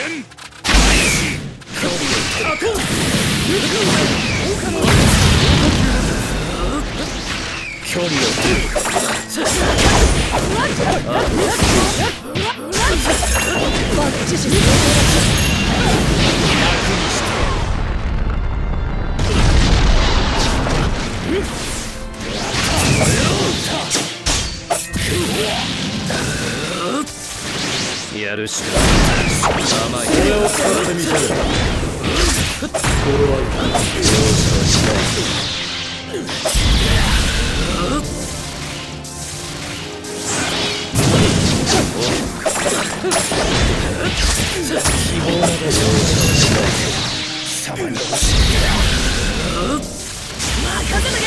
距離をやるしかない。甘い。これを使ってみせる。これは容赦はしない。希望など容赦はしない。貴様に教えて。任せとけ。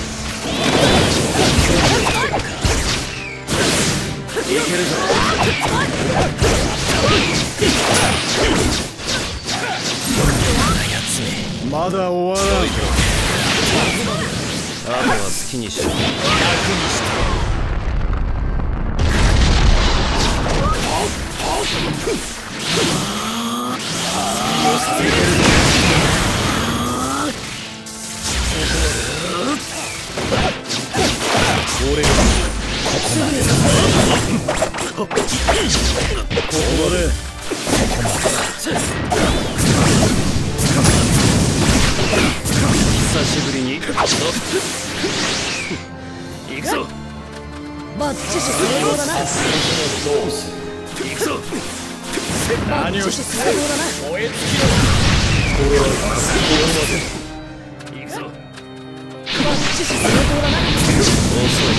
いけるぞ。まだ終わらない。あとは好きにしろ。楽にして。俺がここまで。ここまで。久しぶりに行くぞ。バッチシ成功だな。行くぞ。何をして成功だな。燃え尽きろ。これは行くぞ。バッチシ成功だな。遅い。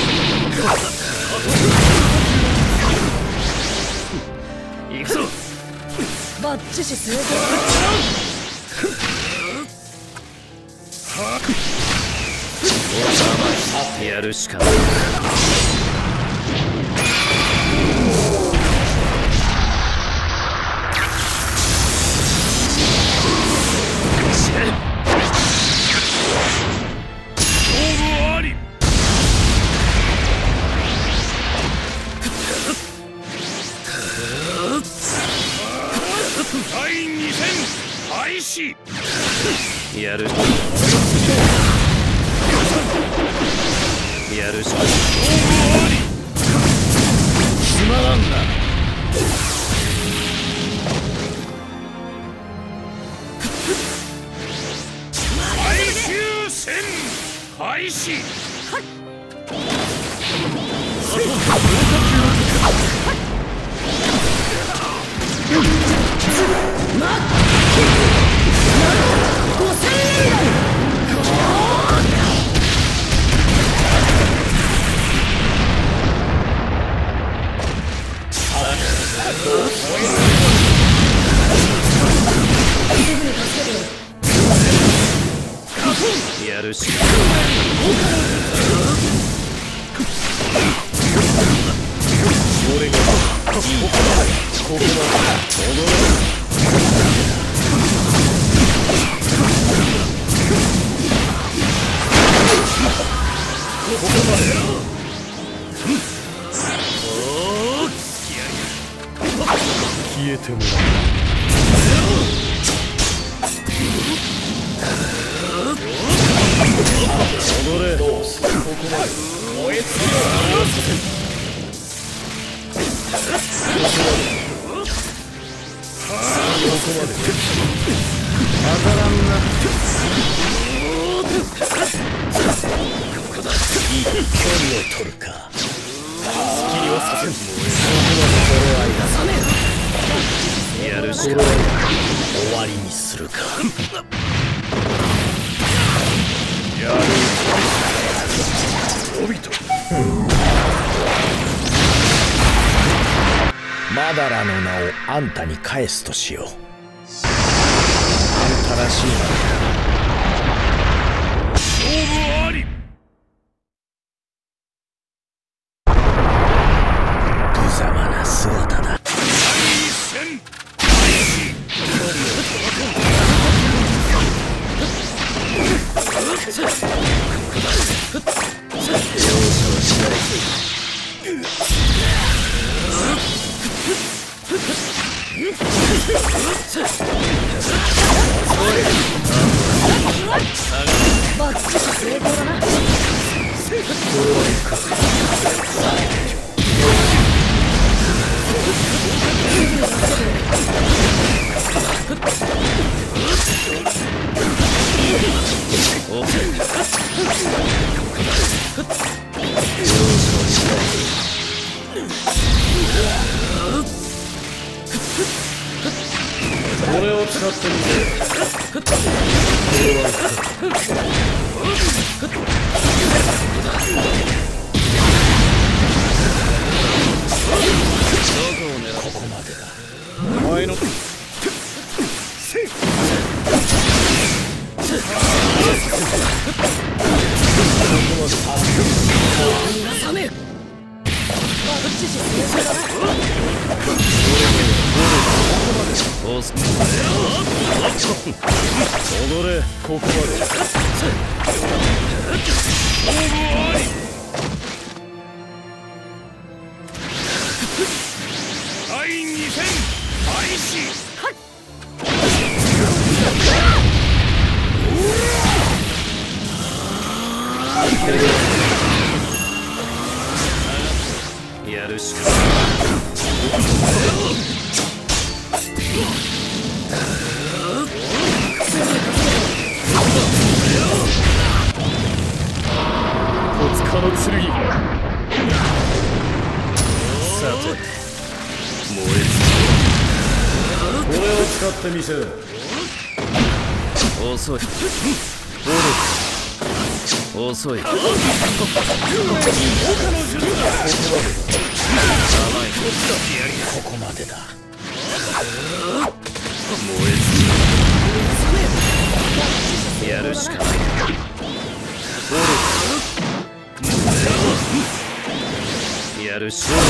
行くぞ。バッチシ成功だな。やるしかない。第2戦開始。やるしかない。つまらんな。最終戦開始。やるしかない。俺がここまで踊れ。ここまで消えてもらう。踊れ。ここまで燃え尽きろ。ここまで当たらんな。いい距離を取るか。スキリをさせん。やるしかない。終わりにするか。やる。オビト。マダラの名をあんたに返すとしよう。あんたらしいな。勝負あり。無様な姿だ。第一戦開始。容赦はしない。 ってみて。ここまでだ。お前の踊れ、ここまで。第2戦開始。やるしかない。戸塚の剣。さて、燃え尽き。これを使ってみせる。遅い。遅い。ここまでだ。燃え尽き。やるしかない。やるしかない。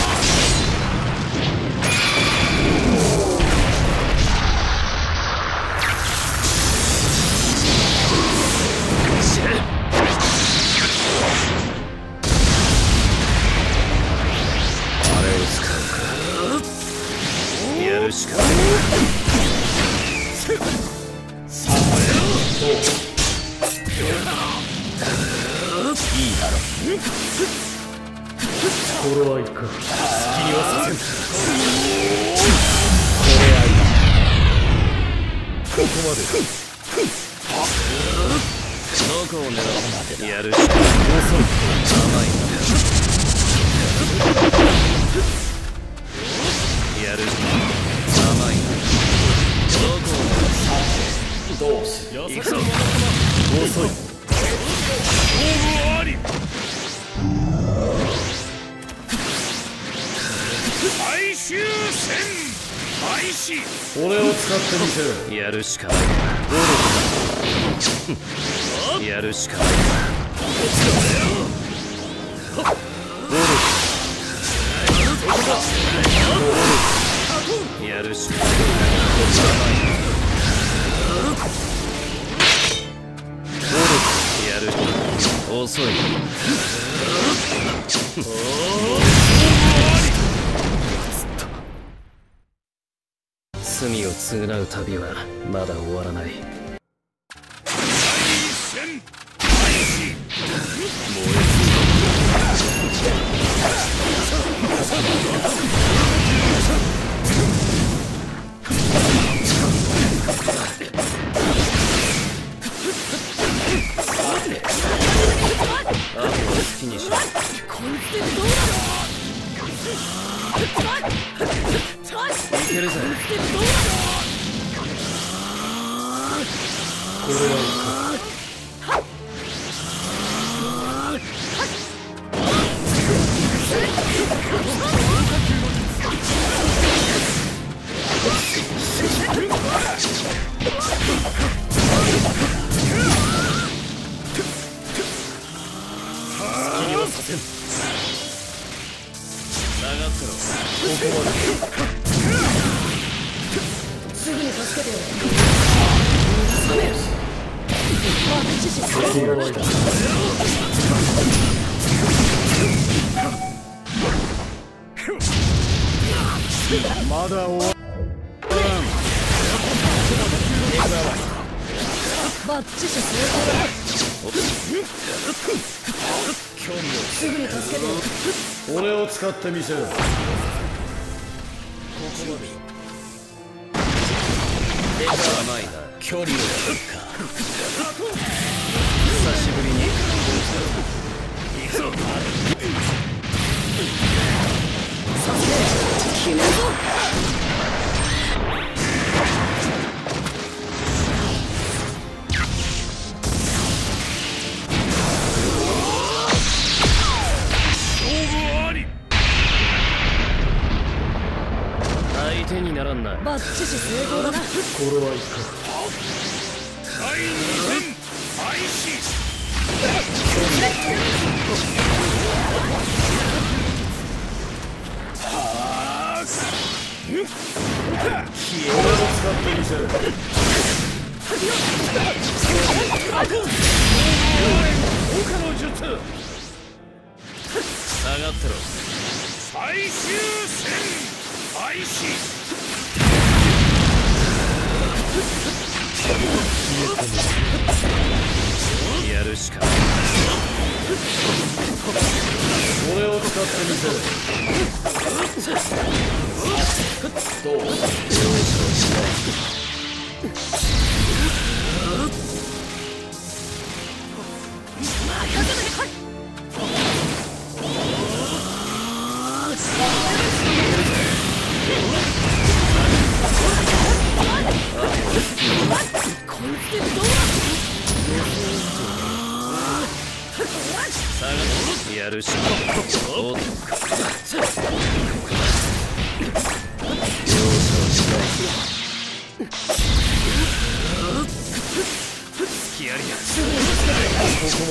やるしかない。いいだろ。頃合いか。好きにはさせん。これ合いだ。ここまで。どこを狙うまでだ。やるしかない。遅い。甘いな。やるしかない。甘いな。どこを狙う。どうする。行くぞ。遅い。あり。最終戦開始。俺を使ってみせる。やるしかない。やるしかない。やるしかない。やる。遅い。罪を償う旅はまだ終わらない。あとは好きにしろ。いけるぜ。これはいか好きにはさせん。下がってろ。ここまですぐに助けてよ。まだ終わらん。バッチシ成功だ。すぐに助けてよ。俺を使ってみせる。ここまで。甘いな。距離を取るか。久しぶりに行くぞ。決めろ。 んない。バッチシ成功だな。これはいか第2戦開始。消えろを使ってみせる。効果の術。下がってろ。最終戦開始。やるしかない。これを使ってみせる。どう了承したい。やるしかない。了承したい。隙ありや。ここま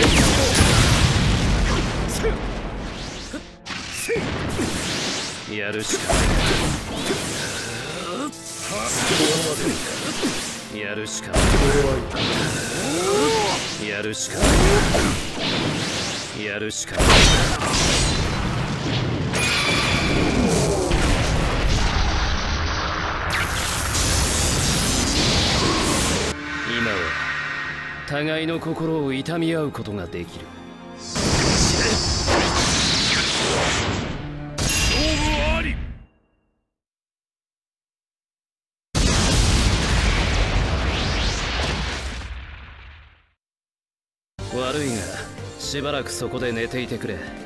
でやるしかない。やるしかない。やるしかない。やるしかない。今は互いの心を痛み合うことができる。勝負あり。悪いがしばらくそこで寝ていてくれ。